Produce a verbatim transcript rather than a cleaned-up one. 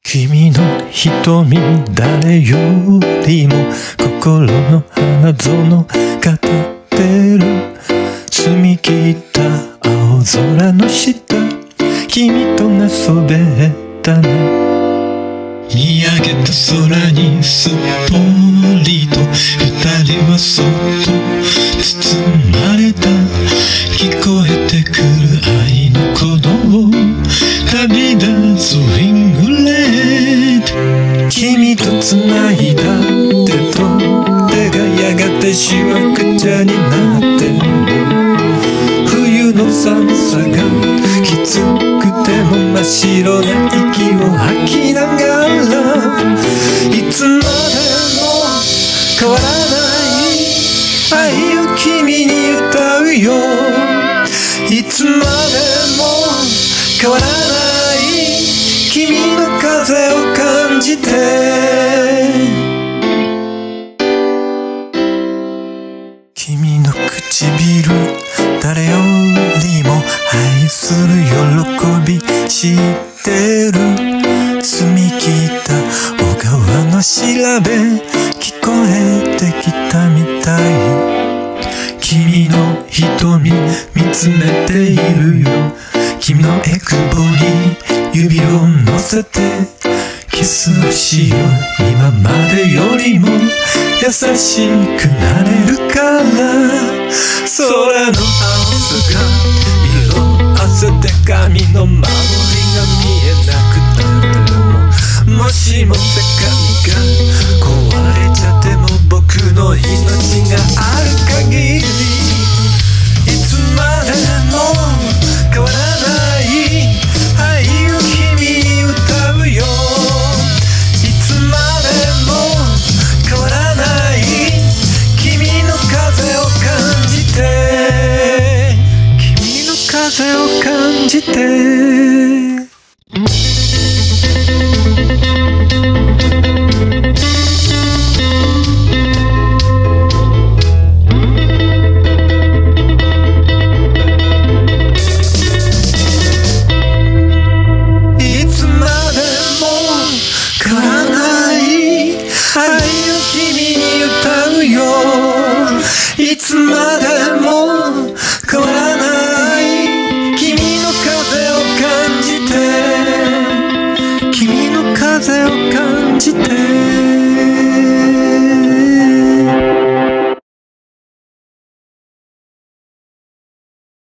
君の瞳誰よりも心の花園語ってる。澄み切った青空の下君と寝そべったな。見上げた空にすっぽりと二人はそっと包まれた。聞こえてくる愛の鼓動旅立つウィングレッド。君と繋いだ手と手がやがてしわくちゃになって冬の寒さがきつくても真っ白な息を吐きながらいつまでも変わらない愛を君に歌うよ。いつまでも変わらない君の風を感じて。君の唇誰よりも愛する喜び知ってる。澄み切った小川の調べ聞こえてきたみたい。君の瞳見つめているよ。君のエクボに指を乗せてキスをしよう。今までよりも優しくなれるから空の青さが色あせて髪の周りが見えなくなる。もしも世界が壊れちゃっても僕の命がある限りいつまでも変わらない愛を君に歌うよ。いつまでも変わらない君の風を感じて君の風を感じて。いつまでも変わらない君の風を感じて君の風を感じて。